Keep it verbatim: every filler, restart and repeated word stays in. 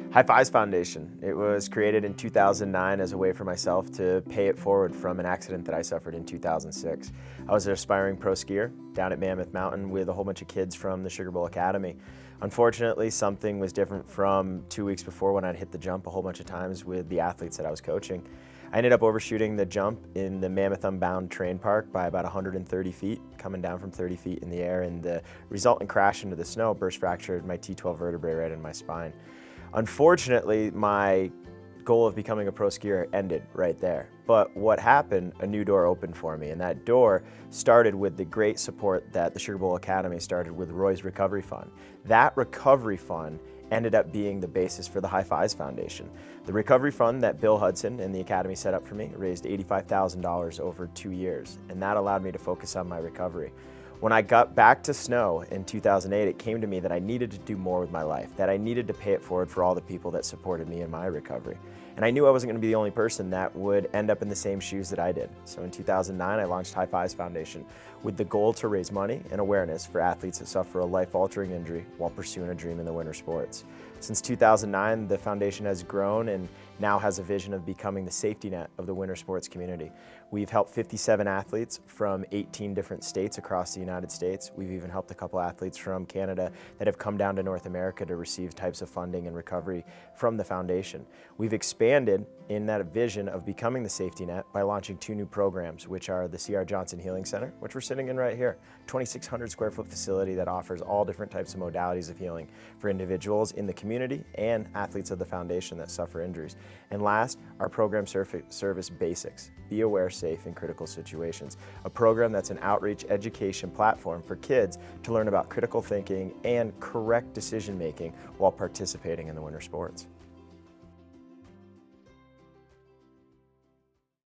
High Fives Foundation. It was created in two thousand nine as a way for myself to pay it forward from an accident that I suffered in two thousand six. I was an aspiring pro skier down at Mammoth Mountain with a whole bunch of kids from the Sugar Bowl Academy. Unfortunately, something was different from two weeks before when I'd hit the jump a whole bunch of times with the athletes that I was coaching. I ended up overshooting the jump in the Mammoth Unbound Terrain Park by about one hundred thirty feet, coming down from thirty feet in the air, and the resultant crash into the snow burst fractured my T twelve vertebrae right in my spine. Unfortunately, my goal of becoming a pro skier ended right there. But what happened, a new door opened for me, and that door started with the great support that the Sugar Bowl Academy started with Roy's Recovery Fund. That recovery fund ended up being the basis for the High Fives Foundation. The recovery fund that Bill Hudson and the Academy set up for me raised eighty-five thousand dollars over two years, and that allowed me to focus on my recovery. When I got back to Snow in two thousand eight, it came to me that I needed to do more with my life, that I needed to pay it forward for all the people that supported me in my recovery. And I knew I wasn't going to be the only person that would end up in the same shoes that I did. So in two thousand nine, I launched High Fives Foundation with the goal to raise money and awareness for athletes that suffer a life-altering injury while pursuing a dream in the winter sports. Since two thousand nine, the foundation has grown and now has a vision of becoming the safety net of the winter sports community. We've helped fifty-seven athletes from eighteen different states across the United States. We've even helped a couple athletes from Canada that have come down to North America to receive types of funding and recovery from the foundation. We've expanded in that vision of becoming the safety net by launching two new programs, which are the C R Johnson Healing Center, which we're sitting in right here, twenty-six hundred square foot facility that offers all different types of modalities of healing for individuals in the community and athletes of the foundation that suffer injuries. And last, our program service Basics, Be Aware Safe in Critical Situations, a program that's an outreach education platform for kids to learn about critical thinking and correct decision making while participating in the winter sports.